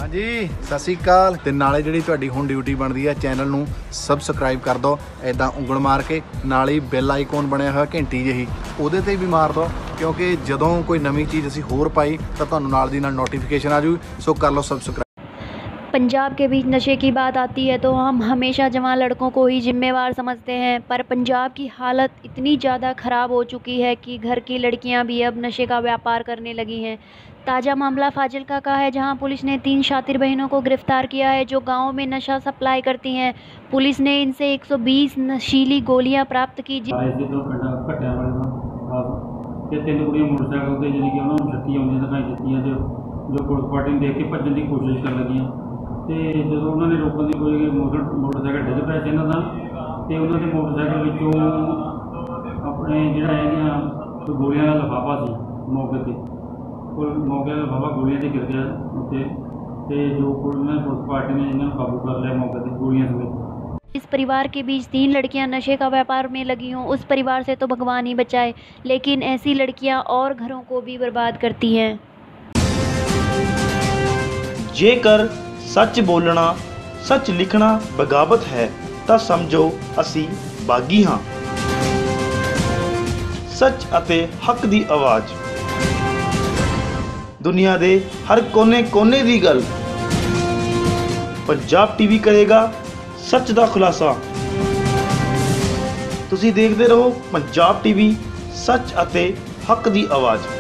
जी सत श्री अकाल। ते नाले जिहड़ी तुहाडी हुण ड्यूटी बनदी है चैनल नूं सबसक्राइब कर दो, इदां उंगल मार के नाल ही बैल आइकॉन बनया होया घंटी जिही उहदे ते भी मार दो, क्योंकि जदों कोई नवीं चीज़ असीं होर पाई तां तुहानूं नाल दी नाल नोटिफिकेशन आ जूगी। सो कर लो सबसक्राइब। पंजाब के बीच नशे की बात आती है तो हम हमेशा जवान लड़कों को ही जिम्मेवार समझते हैं, पर पंजाब की हालत इतनी ज़्यादा ख़राब हो चुकी है कि घर की लड़कियां भी अब नशे का व्यापार करने लगी हैं। ताज़ा मामला फाजिल्का का है, जहां पुलिस ने 3 शातिर बहनों को गिरफ्तार किया है जो गांव में नशा सप्लाई करती हैं। पुलिस ने इनसे 120 नशीली गोलियां प्राप्त की। जो पुलिस पार्टी ने देख के भजन की कोशिश कर लगी तो जो उन्होंने रोकने की कोई मोटरसाइकिल डिग पाया इन्हों का, तो उन्होंने मोटरसाइकिल अपने जोड़ा है गोलियां का लिफाफा से मौके पर मौके का लिफाफा गोलियां से गिर गया उत्ते, तो जो पुलिस पार्टी ने इन्होंने काबू कर लिया मौके पर गोलियां समेत। इस परिवार के बीच 3 लड़कियां नशे का व्यापार में लगी हों, उस परिवार से तो भगवान ही बचाए, लेकिन ऐसी लड़कियां और घरों को भी बर्बाद करती हैं। जेकर सच बोलना सच लिखना बगावत है तो समझो असी बागी हाँ। सच अते हक दी आवाज़ दुनिया दे हर कोने कोने दी गल। पंजाब टीवी करेगा सच दा खुलासा। तुसी देखते रहो पंजाब टीवी, सच अते हक दी आवाज़।